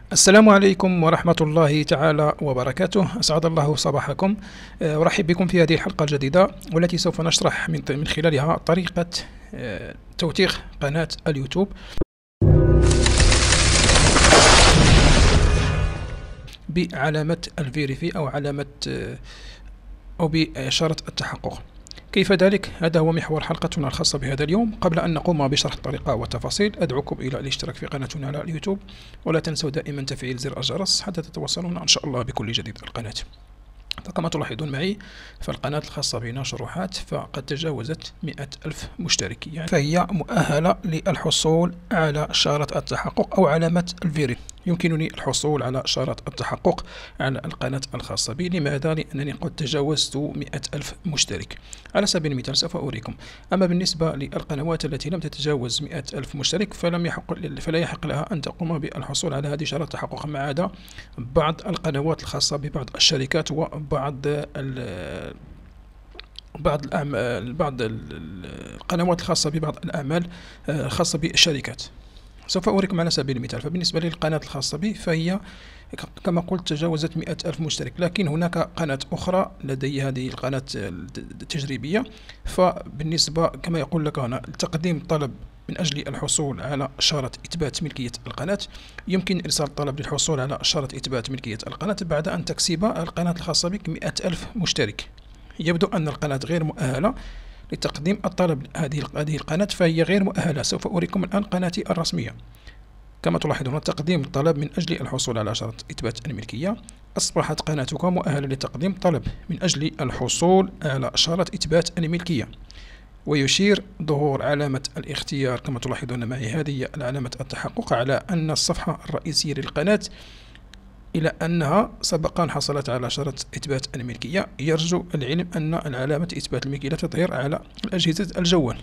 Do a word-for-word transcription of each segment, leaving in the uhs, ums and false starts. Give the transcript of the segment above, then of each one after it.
السلام عليكم ورحمة الله تعالى وبركاته. أسعد الله صباحكم. أرحب بكم في هذه الحلقة الجديدة والتي سوف نشرح من من خلالها طريقة توثيق قناة اليوتيوب بعلامة الفيريفي أو علامة أو بإشارة التحقق. كيف ذلك؟ هذا هو محور حلقتنا الخاصة بهذا اليوم. قبل أن نقوم بشرح الطريقة والتفاصيل أدعوكم إلى الاشتراك في قناتنا على اليوتيوب، ولا تنسوا دائما تفعيل زر الجرس حتى تتوصلون إن شاء الله بكل جديد القناة. فكما تلاحظون معي فالقناة الخاصة بنا شروحات فقد تجاوزت مئة ألف مشترك، يعني فهي مؤهلة للحصول على شارة التحقق أو علامة الفيري. يمكنني الحصول على شارة التحقق على القناة الخاصة بي. لماذا؟ لأنني قد تجاوزت مئة ألف مشترك. على سبيل المثال سوف أريكم. أما بالنسبة للقنوات التي لم تتجاوز مئة ألف مشترك فلم يحق فلا يحق لها أن تقوم بالحصول على هذه شارة التحقق، ما عدا بعض القنوات الخاصة ببعض الشركات وبعض ال بعض الأعمال بعض القنوات الخاصة ببعض الأعمال الخاصة بالشركات. سوف أوريكم على سبيل المثال. فبالنسبة للقناة الخاصة بي فهي كما قلت تجاوزت مئة ألف مشترك، لكن هناك قناة أخرى لدي هذه القناة التجريبية. فبالنسبة كما يقول لك هنا تقديم طلب من أجل الحصول على شارة إثبات ملكية القناة، يمكن إرسال طلب للحصول على شارة إثبات ملكية القناة بعد أن تكسب القناة الخاصة بك مئة ألف مشترك. يبدو أن القناة غير مؤهلة لتقديم الطلب. هذه هذه القناة فهي غير مؤهلة. سوف أريكم الآن قناتي الرسمية. كما تلاحظون تقديم الطلب من أجل الحصول على شارة إثبات الملكية. أصبحت قناتك مؤهلة لتقديم طلب من أجل الحصول على شارة إثبات الملكية. ويشير ظهور علامة الاختيار كما تلاحظون معي، هذه علامة التحقق، على أن الصفحة الرئيسية للقناة إلى أنها سبقا حصلت على شارة إثبات الملكية. يرجو العلم أن العلامة إثبات الملكية لا تظهر على الأجهزة الجوال.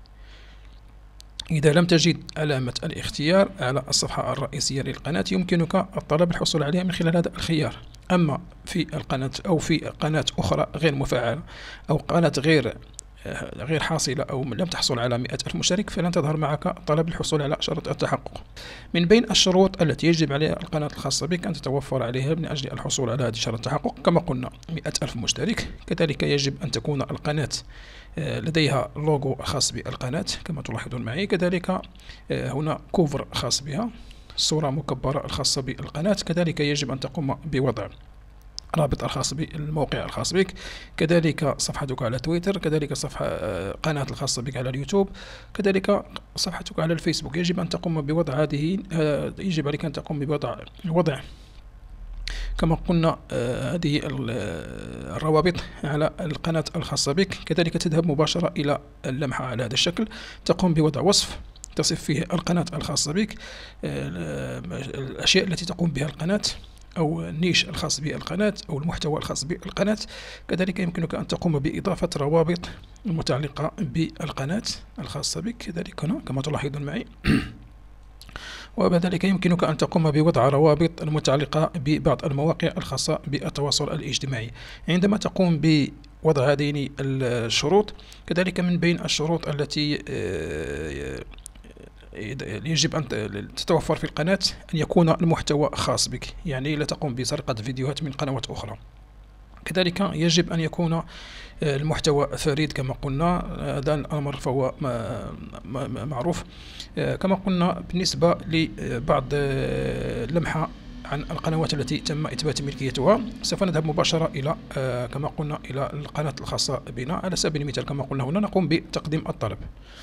إذا لم تجد علامة الاختيار على الصفحة الرئيسية للقناة يمكنك الطلب الحصول عليها من خلال هذا الخيار. أما في القناة أو في قناة أخرى غير مفعلة أو قناة غير غير حاصلة أو لم تحصل على مئة ألف مشترك فلن تظهر معك طلب الحصول على شارة التحقق. من بين الشروط التي يجب عليها القناة الخاصة بك أن تتوفر عليها من أجل الحصول على هذه شارة التحقق كما قلنا مئة ألف مشترك. كذلك يجب أن تكون القناة لديها لوجو خاص بالقناة كما تلاحظون معي. كذلك هنا كوفر خاص بها، صورة مكبرة الخاصة بالقناة. كذلك يجب أن تقوم بوضع رابط الخاص بالموقع الخاص بك. كذلك صفحتك على تويتر، كذلك صفحة قناة الخاصة بك على اليوتيوب، كذلك صفحتك على الفيسبوك. يجب أن تقوم بوضع هذه يجب عليك أن تقوم بوضع وضع كما قلنا هذه الروابط على القناة الخاصة بك. كذلك تذهب مباشرة إلى اللمحة على هذا الشكل، تقوم بوضع وصف تصف فيه القناة الخاصة بك، الأشياء التي تقوم بها القناة أو النيش الخاص بالقناة أو المحتوى الخاص بالقناة. كذلك يمكنك أن تقوم بإضافة روابط متعلقة بالقناة الخاصة بك كذلك هنا كما تلاحظون معي. وبذلك يمكنك أن تقوم بوضع روابط المتعلقة ببعض المواقع الخاصة بالتواصل الاجتماعي. عندما تقوم بوضع هذين الشروط، كذلك من بين الشروط التي يجب أن تتوفر في القناة أن يكون المحتوى خاص بك، يعني لا تقوم بسرقة فيديوهات من قنوات أخرى. كذلك يجب أن يكون المحتوى فريد كما قلنا، هذا الأمر فهو معروف. كما قلنا بالنسبة لبعض لمحة عن القنوات التي تم إثبات ملكيتها سوف نذهب مباشرة إلى كما قلنا إلى القناة الخاصة بنا. على سبيل المثال كما قلنا هنا نقوم بتقديم الطلب.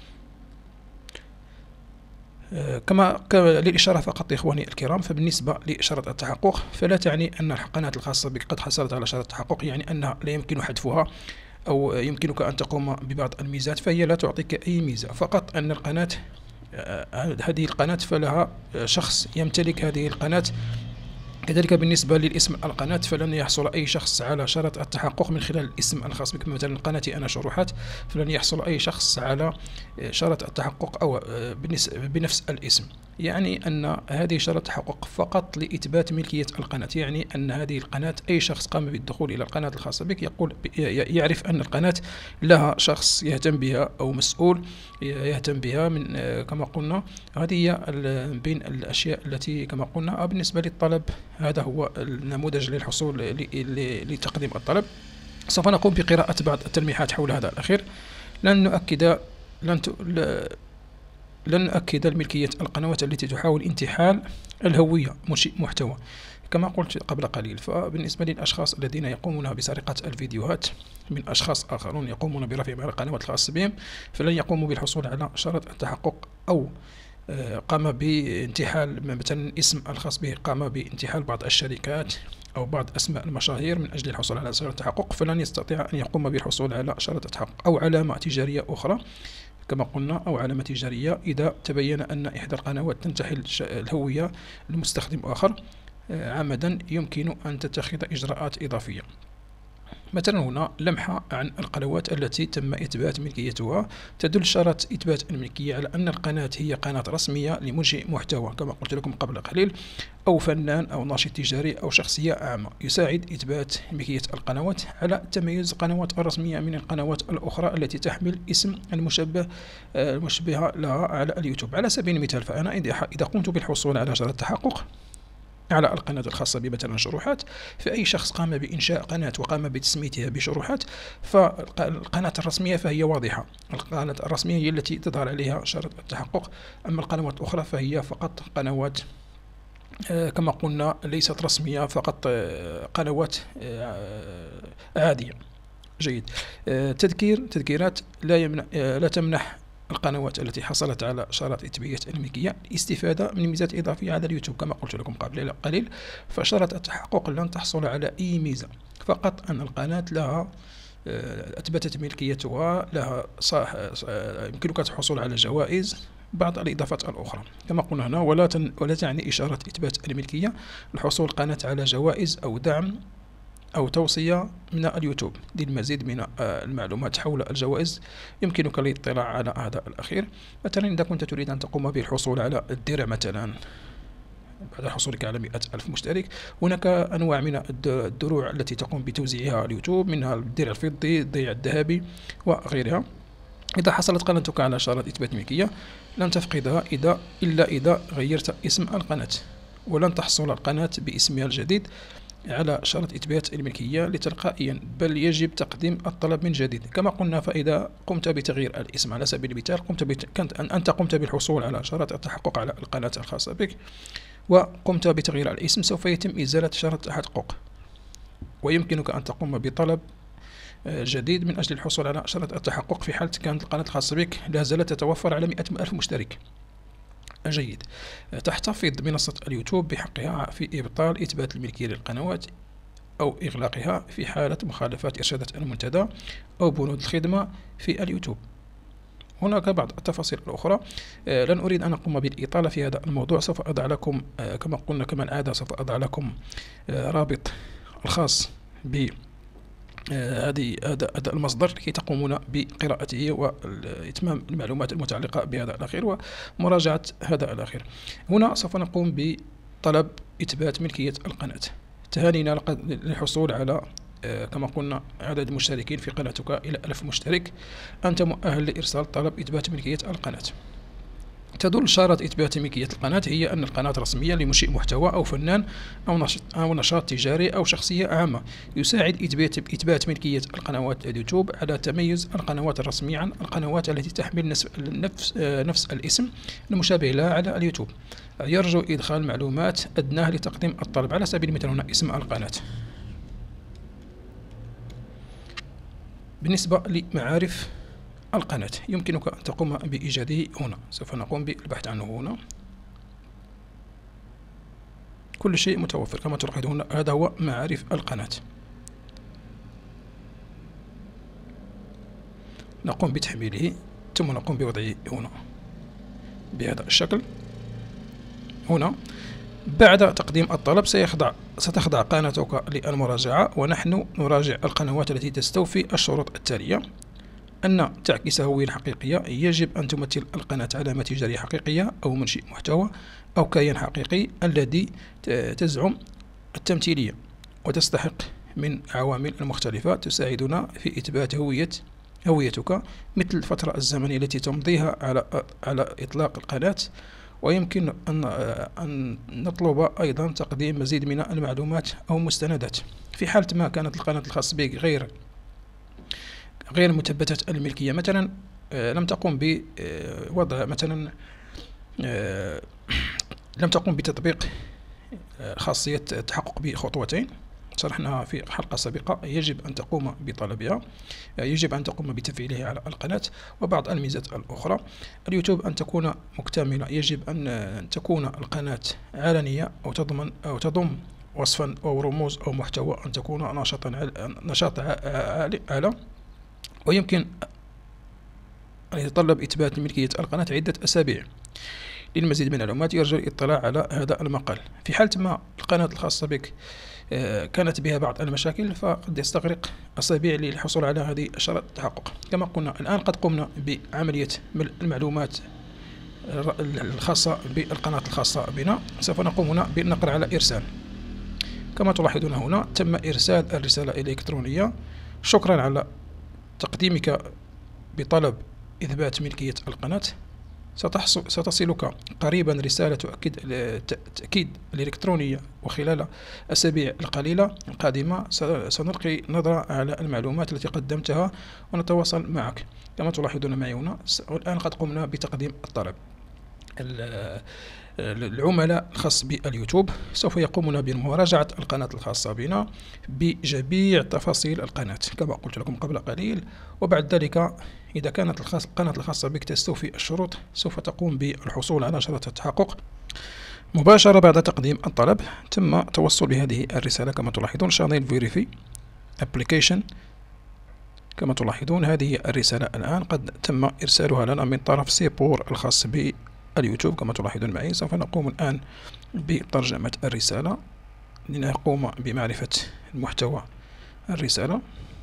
كما للإشارة فقط إخواني الكرام، فبالنسبة لشارة التحقق فلا تعني أن القناة الخاصة بك قد حصلت على شارة التحقق يعني أنها لا يمكن حذفها أو يمكنك أن تقوم ببعض الميزات، فهي لا تعطيك أي ميزة، فقط أن القناة هذه القناة فلها شخص يمتلك هذه القناة كذلك بالنسبة للاسم القناة، فلن يحصل أي شخص على شرط التحقق من خلال الاسم الخاص بك. مثلا قناتي أنا شروحات، فلن يحصل أي شخص على شرط التحقق أو بنفس الاسم. يعني أن هذه شرط التحقق فقط لإثبات ملكية القناة، يعني أن هذه القناة أي شخص قام بالدخول إلى القناة الخاصة بك يقول يعرف أن القناة لها شخص يهتم بها أو مسؤول يهتم بها. من كما قلنا هذه هي بين الأشياء التي كما قلنا. بالنسبة للطلب، هذا هو النموذج للحصول لتقديم الطلب. سوف نقوم بقراءة بعض التلميحات حول هذا الأخير. لن نؤكد لن ت... لن نؤكد الملكية القنوات التي تحاول انتحال الهوية منشئ محتوى كما قلت قبل قليل. فبالنسبة للأشخاص الذين يقومون بسرقة الفيديوهات من أشخاص آخرون يقومون برفع على القنوات الخاصة بهم، فلن يقوموا بالحصول على شرط التحقق أو قام بانتحال مثلا الاسم الخاص به، قام بانتحال بعض الشركات أو بعض أسماء المشاهير من أجل الحصول على شرط التحقق، فلن يستطيع أن يقوم بالحصول على شرط التحقق أو علامة تجارية أخرى كما قلنا، أو علامة تجارية إذا تبين أن إحدى القنوات تنتحل الهوية لمستخدم آخر عمدا، يمكن أن تتخذ إجراءات إضافية. مثلا هنا لمحة عن القنوات التي تم إثبات ملكيتها. تدل شرط إثبات الملكية على أن القناة هي قناة رسمية لمنشئ محتوى كما قلت لكم قبل قليل، أو فنان أو ناشط تجاري أو شخصية عامة. يساعد إثبات ملكية القنوات على تميز القنوات الرسمية من القنوات الأخرى التي تحمل اسم المشبه المشبه لها على اليوتيوب. على سبيل المثال، فأنا إذا قمت بالحصول على شرط التحقق على القناة الخاصة بمثلا شروحات، فأي شخص قام بإنشاء قناة وقام بتسميتها بشروحات، فالقناة الرسمية فهي واضحة، القناة الرسمية هي التي تظهر عليها شرط التحقق. أما القنوات الأخرى فهي فقط قنوات آه كما قلنا ليست رسمية، فقط آه قنوات آه عادية. جيد. آه تذكير تذكيرات لا, يمنع آه لا تمنح القنوات التي حصلت على شرط إثبات الملكية الاستفادة من ميزات إضافية على اليوتيوب كما قلت لكم قبل قليل. فشرط التحقق لن تحصل على أي ميزة، فقط أن القناة لها أثبتت ملكيتها، لها صح يمكنك الحصول على جوائز، بعض الإضافات الأخرى كما قلنا هنا. ولا تن ولا تعني إشارة إثبات الملكية الحصول القناة على جوائز أو دعم أو توصية من اليوتيوب. للمزيد من المعلومات حول الجوائز يمكنك الاطلاع على هذا الأخير. مثلا إذا كنت تريد أن تقوم بالحصول على الدرع مثلا بعد حصولك على مئة ألف مشترك، هناك أنواع من الدروع التي تقوم بتوزيعها اليوتيوب، منها الدرع الفضي، الدرع الذهبي وغيرها. إذا حصلت قناتك على شرط إثبات ملكية لن تفقدها إذا إلا إذا غيرت اسم القناة، ولن تحصل القناة باسمها الجديد على شرط إثبات الملكية تلقائيا، بل يجب تقديم الطلب من جديد. كما قلنا، فإذا قمت بتغيير الاسم على سبيل المثال، قمت بت... كنت أن أنت قمت بالحصول على شرط التحقق على القناة الخاصة بك وقمت بتغيير الاسم، سوف يتم إزالة شرط التحقق، ويمكنك أن تقوم بطلب جديد من أجل الحصول على شرط التحقق في حالة كانت القناة الخاصة بك لا زالت تتوفر على مئة ألف مشترك. جيد. تحتفظ منصة اليوتيوب بحقها في إبطال إثبات الملكية للقنوات أو إغلاقها في حالة مخالفات إرشادات المنتدى أو بنود الخدمة في اليوتيوب. هناك بعض التفاصيل الأخرى لن أريد أن أقوم بالإطالة في هذا الموضوع. سوف أضع لكم كما قلنا كما العادة سوف أضع لكم رابط الخاص ب هذه هذا المصدر لكي تقومون بقراءته وإتمام المعلومات المتعلقة بهذا الأخير ومراجعة هذا الأخير. هنا سوف نقوم بطلب إثبات ملكية القناة. تهانينا للحصول على كما قلنا عدد مشتركين في قناتك إلى ألف مشترك. أنت مؤهل لإرسال طلب إثبات ملكية القناة. تدل شارة إثبات ملكية القناة هي أن القناة رسمية لمنشئ محتوى أو فنان أو نشاط أو نشاط تجاري أو شخصية عامة. يساعد إثبات إثبات ملكية القنوات اليوتيوب على تميز القنوات الرسمية عن القنوات التي تحمل نفس نفس, نفس الاسم المشابه لها على اليوتيوب. يرجو إدخال معلومات أدناه لتقديم الطلب. على سبيل المثال هنا اسم القناة. بالنسبة لمعارف القناة يمكنك أن تقوم بإيجاده هنا. سوف نقوم بالبحث عنه هنا. كل شيء متوفر كما تلاحظون هنا. هذا هو معارف القناة. نقوم بتحميله ثم نقوم بوضعه هنا بهذا الشكل. هنا بعد تقديم الطلب سيخضع ستخضع قناتك للمراجعة، ونحن نراجع القنوات التي تستوفي الشروط التالية: أن تعكس هوية حقيقية، يجب أن تمثل القناة علامة تجارية حقيقية أو منشئ محتوى أو كيان حقيقي الذي تزعم التمثيلية، وتستحق من عوامل مختلفة تساعدنا في إثبات هوية هويتك، مثل الفترة الزمنية التي تمضيها على على إطلاق القناة. ويمكن أن أن نطلب أيضا تقديم مزيد من المعلومات أو مستندات في حالة ما كانت القناة الخاصة بك غير غير مثبتة الملكية، مثلا لم تقم بوضع مثلا لم تقم بتطبيق خاصية التحقق بخطوتين شرحناها في حلقة سابقة، يجب أن تقوم بطلبها، يجب أن تقوم بتفعيلها على القناة. وبعض الميزات الأخرى: اليوتيوب أن تكون مكتملة، يجب أن تكون القناة علنية أو تضمن أو تضم وصفا أو رموز أو محتوى، أن تكون نشاطا نشاط أعلى. ويمكن أن يتطلب إثبات ملكية القناة عدة أسابيع. للمزيد من المعلومات يرجى الاطلاع على هذا المقال. في حالة ما القناة الخاصة بك كانت بها بعض المشاكل، فقد يستغرق أسابيع للحصول على هذه شرط التحقق. كما قلنا الآن قد قمنا بعملية المعلومات الخاصة بالقناة الخاصة بنا، سوف نقوم هنا بالنقر على إرسال. كما تلاحظون هنا تم إرسال الرسالة الإلكترونية. شكرا على تقديمك بطلب إثبات ملكية القناة. ستصلك قريبا رسالة تؤكد التأكيد الإلكترونية، وخلال الأسابيع القليلة القادمة سنلقي نظرة على المعلومات التي قدمتها ونتواصل معك. كما تلاحظون معي هنا الآن قد قمنا بتقديم الطلب. العملاء الخاص باليوتيوب سوف يقومون بمراجعة القناة الخاصة بنا بجميع تفاصيل القناة كما قلت لكم قبل قليل، وبعد ذلك إذا كانت القناة الخاصة بك تستوفي الشروط سوف تقوم بالحصول على شرط التحقق مباشرة بعد تقديم الطلب. تم توصل بهذه الرسالة كما تلاحظون: شانيل فيريفي ابليكيشن. كما تلاحظون هذه الرسالة الآن قد تم إرسالها لنا من طرف سيبور الخاص باليوتيوب. كما تلاحظون معي سوف نقوم الآن بترجمة الرسالة لنقوم بمعرفة محتوى الرسالة.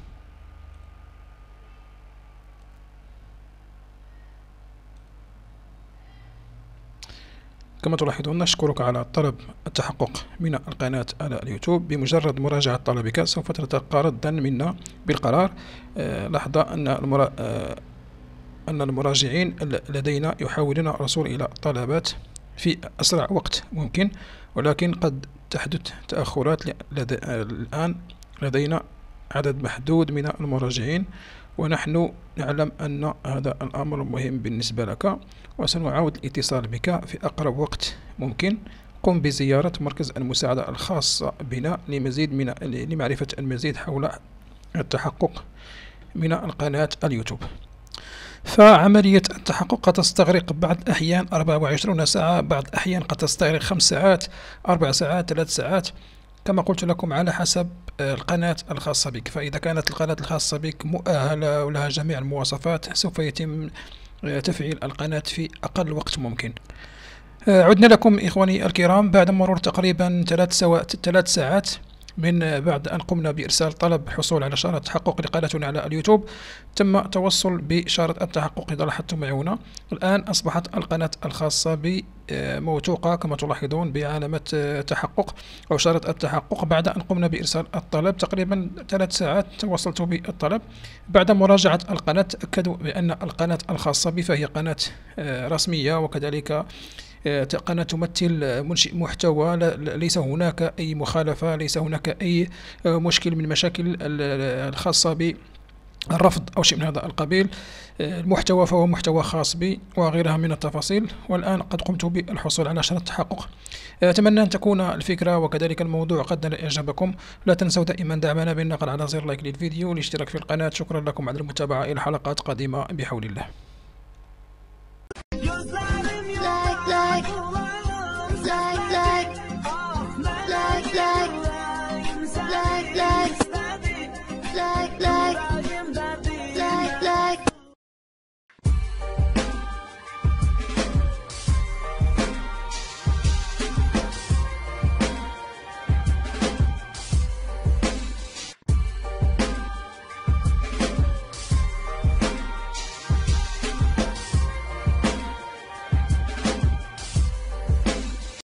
كما تلاحظون نشكرك على طلب التحقق من القناة على اليوتيوب. بمجرد مراجعة طلبك سوف تلقى ردا منا بالقرار. آه لاحظ أن المرا... آه أن المراجعين لدينا يحاولون الوصول إلى طلبات في أسرع وقت ممكن، ولكن قد تحدث تأخرات. لدي... آه الآن لدينا عدد محدود من المراجعين، ونحن نعلم أن هذا الأمر مهم بالنسبة لك، وسنعاود الاتصال بك في أقرب وقت ممكن. قم بزيارة مركز المساعدة الخاص بنا لمزيد من لمعرفة المزيد حول التحقق من القناة اليوتيوب. فعملية التحقق قد تستغرق بعض الأحيان أربعة وعشرين ساعة، بعض الأحيان قد تستغرق خمس ساعات، أربع ساعات، ثلاث ساعات، كما قلت لكم على حسب القناة الخاصة بك. فإذا كانت القناة الخاصة بك مؤهلة ولها جميع المواصفات سوف يتم تفعيل القناة في أقل وقت ممكن. عدنا لكم إخواني الكرام بعد مرور تقريبا ثلاث سوا... ثلاث ساعات من بعد أن قمنا بإرسال طلب حصول على شارة تحقق لقناتنا على اليوتيوب. تم توصل بشارة التحقق إذا لاحظتم معي هنا. الآن أصبحت القناة الخاصة بي موثوقة كما تلاحظون بعلامة تحقق أو شارة التحقق بعد أن قمنا بإرسال الطلب. تقريبا ثلاث ساعات توصلت بالطلب. بعد مراجعة القناة تأكدوا بأن القناة الخاصة بي فهي قناة رسمية، وكذلك قناة تمثل منشئ محتوى، ليس هناك أي مخالفة، ليس هناك أي مشكل من المشاكل الخاصة بالرفض أو شيء من هذا القبيل. المحتوى فهو محتوى خاص بي وغيرها من التفاصيل. والآن قد قمت بالحصول على شرط التحقق. أتمنى أن تكون الفكرة وكذلك الموضوع قد نال إعجابكم. لا تنسوا دائما دعمنا بالنقر على زر لايك للفيديو والاشتراك في القناة. شكرا لكم على المتابعة، إلى حلقات قادمة بحول الله.